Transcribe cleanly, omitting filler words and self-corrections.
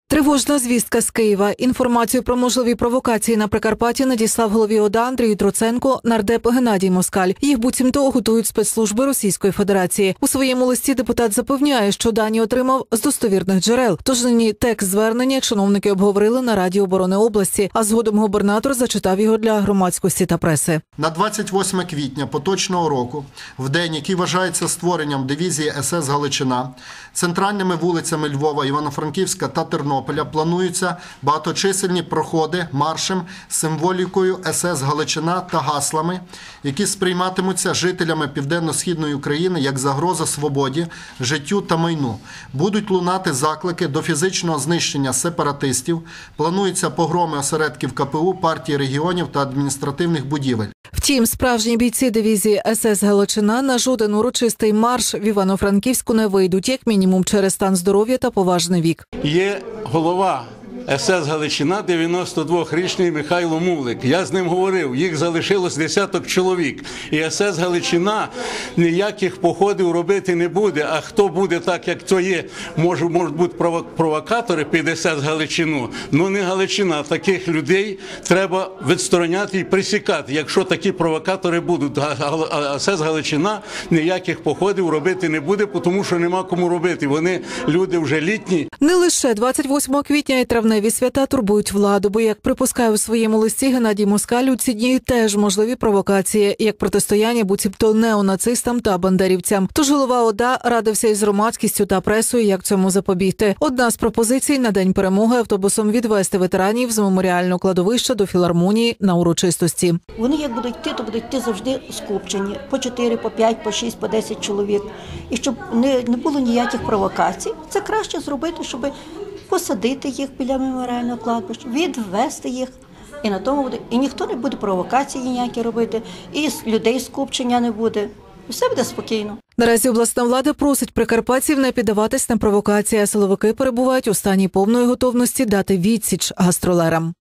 Тривожна звістка з Києва. Інформацію про можливі провокації на Прикарпатті надіслав голові ОДА Андрію Троценко нардеп Геннадій Москаль. Їх буцімто готують спецслужби Російської Федерації. У своєму листі депутат запевняє, що дані отримав з достовірних джерел. Тож нині текст звернення чиновники обговорили на Раді оборони області, а згодом губернатор зачитав його для громадськості та преси. На 28 квітня поточного року, в день, який вважається створенням дивізії СС «Галичина», центральними вулицями Львова, Івано-Франківська та Тернополя плануються багаточисельні проходи маршем з символікою СС «Галичина» та гаслами, які сприйматимуться жителями Південно-Східної України як загроза свободі, життю та майну. Будуть лунати заклики до фізичного знищення сепаратистів, плануються погроми осередків КПУ, партії регіонів та адміністративних будівель. Втім, справжні бійці дивізії СС «Галичина» на жоден урочистий марш в Івано-Франківську не вийдуть, як мінімум через стан здоров'я та поважний вік. Є голова СС «Галичина», 92-річний Михайло Мулик. Я з ним говорив, їх залишилось десяток чоловік. І СС «Галичина» ніяких походів робити не буде. А хто буде так, як то є, можуть бути провокатори під СС «Галичину». Ну не Галичина, таких людей треба відстороняти і присікати, якщо такі провокатори будуть. А СС «Галичина» ніяких походів робити не буде, тому що нема кому робити. Вони люди вже літні. Не лише 28 квітня і травневі свята турбують владу, бо, як припускає у своєму листі Геннадій Москаль, у ці дні теж можливі провокації, як протистояння буцімто неонацистам та бандерівцям. Тож голова ОДА радився із громадськістю та пресою, як цьому запобігти. Одна з пропозицій – на День перемоги автобусом відвести ветеранів з меморіального кладовища до філармонії на урочистості. Вони як будуть йти, то будуть йти завжди скупчені. По 4, по 5, по 6, по 10 чоловік. І щоб не було ніяких провокацій, це краще зробити, щоб посадити їх біля меморіального кладбища, відвести їх. І на тому буде. І ніхто не буде провокації ніякі робити, і людей скупчення не буде. Все буде спокійно. Наразі обласна влада просить прикарпатців не піддаватись на провокації, а силовики перебувають у стані повної готовності дати відсіч гастролерам.